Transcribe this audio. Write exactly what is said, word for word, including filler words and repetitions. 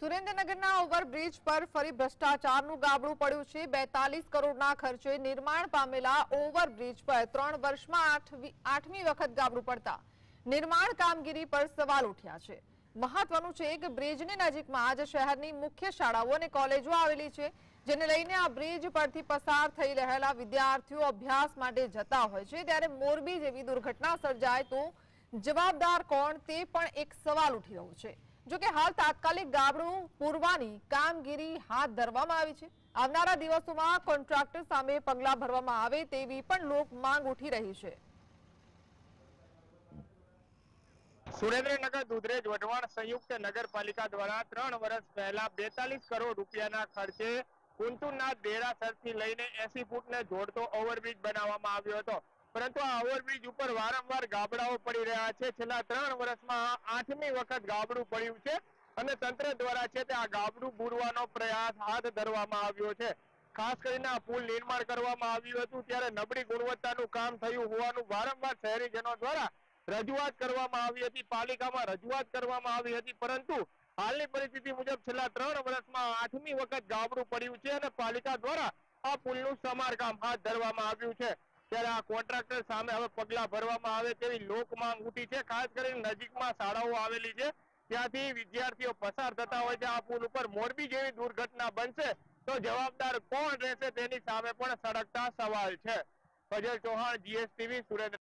સુરેન્દ્રનગરના ઓવરબ્રિજ પર ફરી ભ્રષ્ટાચારનું ગાબડું પડ્યું છે। બેતાલીસ કરોડના ખર્ચે નિર્માણ પામેલા ઓવરબ્રિજ પર ત્રણ વર્ષમાં આઠમી વખત ગાબડું પડતા નિર્માણ કામગીરી પર સવાલ ઉઠ્યા છે। મહત્વનું છે કે બ્રિજની નજીકમાં જ શહેરની મુખ્ય શાળાઓ અને કોલેજો આવેલી છે, જેને લઈને આ બ્રિજ પરથી પસાર થઈ રહેલા વિદ્યાર્થીઓ અભ્યાસ માટે જતા હોય છે, ત્યારે મોરબી જેવી દુર્ઘટના સર્જાય તો જવાબદાર કોણ તે પણ એક સવાલ ઉઠી રહ્યો છે। જો કે હાલ તાત્કાલિક ગાબડું પૂરવાની કામગીરી હાથ ધરવામાં આવી છે। આવનારા દિવસોમાં કોન્ટ્રાક્ટર સામે પગલાં ભરવામાં આવે તેવી પણ લોક માંગ ઉઠી રહી છે। સુરેન્દ્રનગર દુધરેજ વઢવાણ સંયુક્ત નગરપાલિકા દ્વારા ત્રણ વર્ષ પહેલા બેતાલીસ કરોડ રૂપિયાના ખર્ચે કુંતુનાથ દેરાસરથી લઈને એસી ફૂટને જોડતો ઓવરબ્રિજ બનાવવામાં આવ્યો હતો, પરંતુ આ ઓવરબ્રિજ ઉપર વારંવાર ગાબડાઓ પડી રહ્યા છે। છેલ્લા ત્રણ વર્ષમાં આઠમી વખત ગાબડું પડ્યું છે અને તંત્ર દ્વારા છે તે આ ગાબડું બુરવાનો પ્રયાસ હાથ ધરવામાં આવ્યો છે। ખાસ કરીને આ પુલ નિર્માણ કરવામાં આવ્યું હતું ત્યારે નબળી ગુણવત્તાનું કામ થયું હોવાનું વારંવાર શહેરીજનો દ્વારા રજૂઆત કરવામાં આવી હતી, પાલિકામાં રજૂઆત કરવામાં આવી હતી, પરંતુ હાલની પરિસ્થિતિ મુજબ છેલ્લા ત્રણ વર્ષમાં આઠમી વખત ગાબડું પડ્યું છે અને પાલિકા દ્વારા આ પુલનું સમારકામ હાથ ધરવામાં આવ્યું છે। ત્યારે આ કોન્ટ્રાક્ટર સામે હવે પગલાં ભરવામાં આવે તેવી લોક માંગ ઉઠી છે। ખાસ કરીને નજીકમાં શાળાઓ આવેલી છે, ત્યાંથી વિદ્યાર્થીઓ પસાર થતા હોય છે। આ પુલ ઉપર મોરબી જેવી દુર્ઘટના બનશે તો જવાબદાર કોણ રહેશે તેની સામે પણ સળગતા સવાલ છે। ફજલ ચૌહાણ, જીએસટીવી, સુરેન્દ્રનગર।